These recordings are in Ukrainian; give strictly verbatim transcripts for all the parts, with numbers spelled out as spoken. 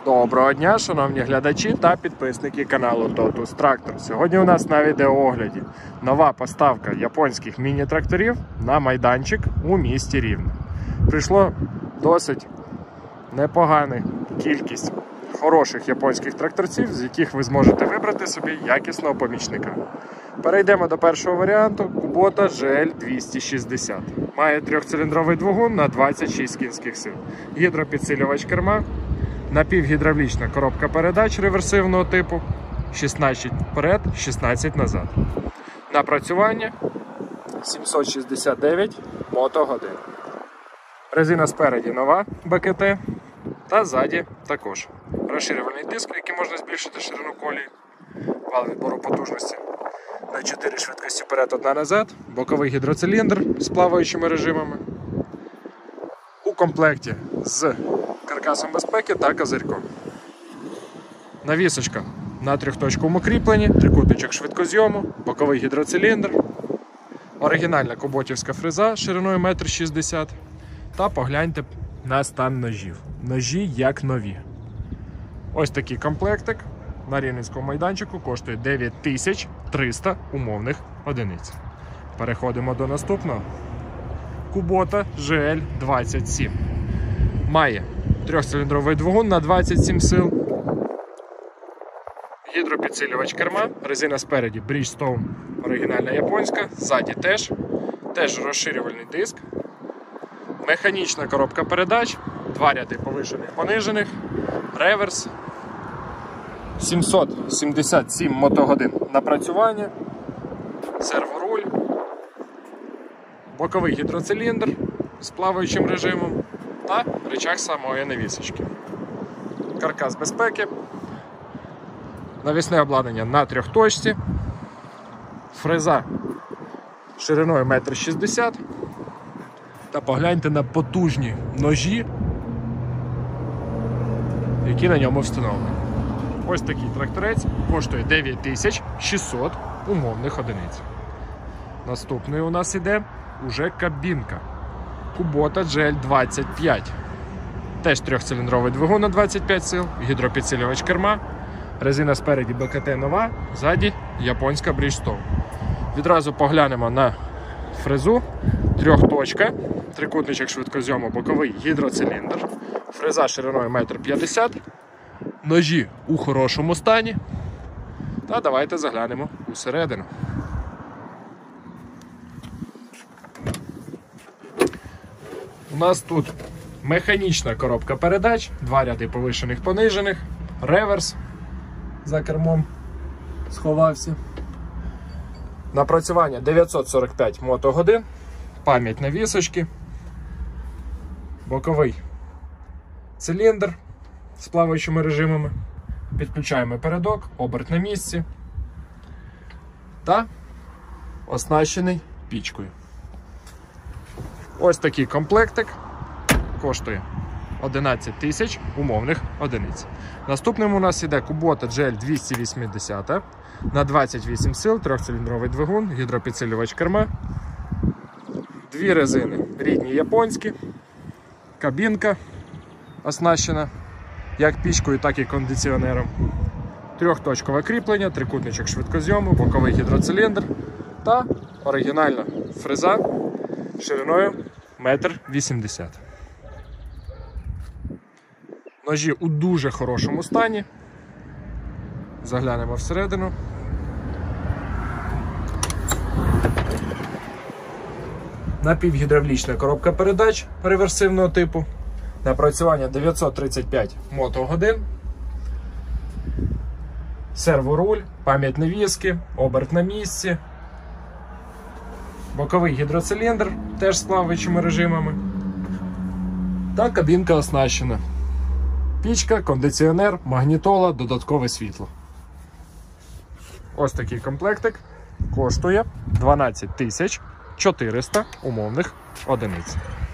Доброго дня, шановні глядачі та підписники каналу Totus Tractor. Сьогодні у нас на відеоогляді нова поставка японських міні-тракторів на майданчик у місті Рівне. Прийшло досить непогана кількість хороших японських тракторців, з яких ви зможете вибрати собі якісного помічника. Перейдемо до першого варіанту – Kubota джі ел двісті шістдесят. Має трьохциліндровий двигун на двадцять шість кінських сил, гідропідсилювач керма, напівгідравлічна коробка передач реверсивного типу, шістнадцять вперед, шістнадцять назад. Напрацювання сімсот шістдесят дев'ять мотогодин. Резина спереді нова бе ке те та ззаді також. Розширювальний диск, який можна збільшити ширину колії, вал відбору потужності на чотири швидкості вперед, одна назад, боковий гідроциліндр з плаваючими режимами. У комплекті з каркасом безпеки та козирьком. Навісочка на трьохточковому кріпленні, трикутничок швидкозйому, боковий гідроциліндр, оригінальна куботівська фреза шириною метр шістдесят. Та погляньте на стан ножів. Ножі як нові. Ось такий комплектик на рівненському майданчику коштує дев'ять тисяч триста умовних одиниць. Переходимо до наступного. Kubota джі ел двадцять сім. Має трьохциліндровий двигун на двадцять сім сил, гідропідсилювач керма, резина спереді Bridgestone оригінальна японська, ззаді теж, теж розширювальний диск, механічна коробка передач, два ряди повишених понижених, реверс, сімсот сімдесят сім мотогодин напрацювання, серворуль, боковий гідроциліндр з плаваючим режимом та рычаг самої навісочки. Каркас безпеки, навісне обладнання на трьохточці, фреза шириною метр шістдесят. Та погляньте на потужні ножі, які на ньому встановлені. Ось такий тракторець коштує дев'ять тисяч шістсот умовних одиниць. Наступний у нас іде уже кабінка. Kubota джі ел двадцять п'ять. Теж трьохциліндровий двигун на двадцять п'ять сил, гідропідсилювач керма, резина спереді бе ке те нова, ззаді японська Bridgestone. Відразу поглянемо на фрезу. Трьохточка, трикутничок швидкозйому, боковий гідроциліндр, фреза шириною метр п'ятдесят, ножі у хорошому стані. Та давайте заглянемо усередину. У нас тут механічна коробка передач, два ряди повишених понижених, реверс за кермом сховався. Напрацювання дев'ятсот сорок п'ять мотогодин, пам'ять навісочки, боковий циліндр з плаваючими режимами, підключаємо передок, оберт на місці та оснащений пічкою. Ось такий комплектик коштує одинадцять тисяч умовних одиниць. Наступним у нас іде Kubota джі ел двісті вісімдесят на двадцять вісім сил, трьохциліндровий двигун, гідропідсилювач керма, дві резини рідні японські, кабінка оснащена як пічкою, так і кондиціонером, трьохточкове кріплення, трикутничок швидкозйому, боковий гідроциліндр та оригінальна фреза шириною метр вісімдесят. Ножі у дуже хорошому стані. Заглянемо всередину. Напівгідравлічна коробка передач реверсивного типу. Напрацювання дев'ятсот тридцять п'ять мотогодин. Серворуль, пам'ять навіски, оберт на місці. Боковий гідроциліндр, теж з плаваючими режимами. Та кабінка оснащена. Пічка, кондиціонер, магнітола, додаткове світло. Ось такий комплектик коштує дванадцять тисяч чотириста умовних одиниць.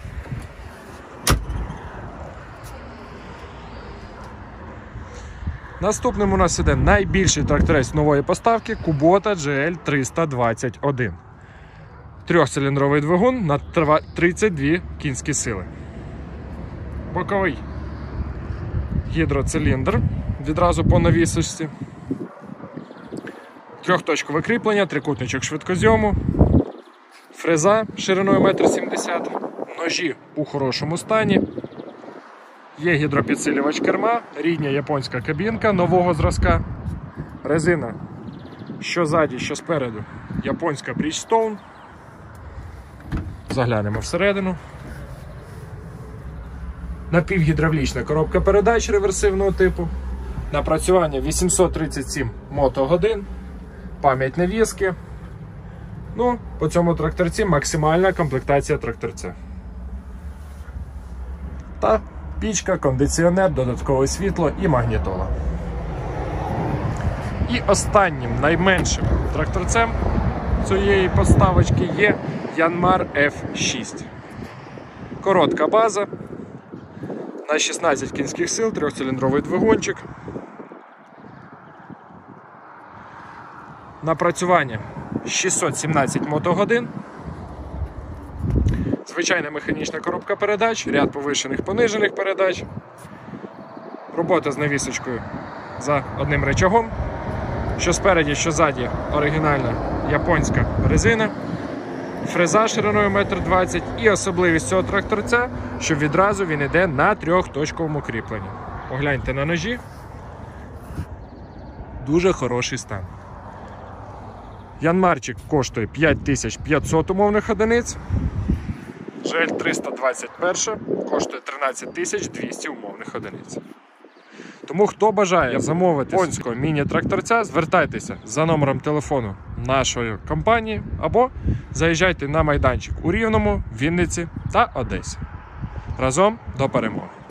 Наступним у нас іде найбільший тракторець нової поставки Kubota джі ел триста двадцять один. Трьохциліндровий двигун на тридцять дві кінські сили. Боковий гідроциліндр відразу по навісочці. Трьохточкове кріплення, трикутничок швидкозйому, фреза шириною метр сімдесят м, ножі у хорошому стані. Є гідропідсилювач керма, рідня японська кабінка нового зразка. Резина що ззаді, що спереду, японська Bridgestone. Заглянемо всередину. Напівгідравлічна коробка передач реверсивного типу. Напрацювання вісімсот тридцять сім мотогодин. Пам'ять навіски. Ну, по цьому тракторці максимальна комплектація тракторця. Та пічка, кондиціонер, додаткове світло і магнітола. І останнім, найменшим тракторцем цієї поставочки є Yanmar еф шість. Коротка база на шістнадцять кінських сил, трьохциліндровий двигунчик. Напрацювання шістсот сімнадцять мотогодин. Звичайна механічна коробка передач, ряд повишених понижених передач. Робота з навісочкою за одним рычагом. Що спереді, що ззаді оригінальна японська резина. Фреза шириною метр двадцять м. І особливість цього тракторця, що відразу він йде на трьохточковому кріпленні. Погляньте на ножі. Дуже хороший стан. Янмарчик коштує п'ять тисяч п'ятсот умовних одиниць. Жель триста двадцять один коштує тринадцять тисяч двісті умовних одиниць. Тому хто бажає замовити японського міні-тракторця, звертайтеся за номером телефону нашої компанії або заїжджайте на майданчик у Рівному, Вінниці та Одесі. Разом до перемоги!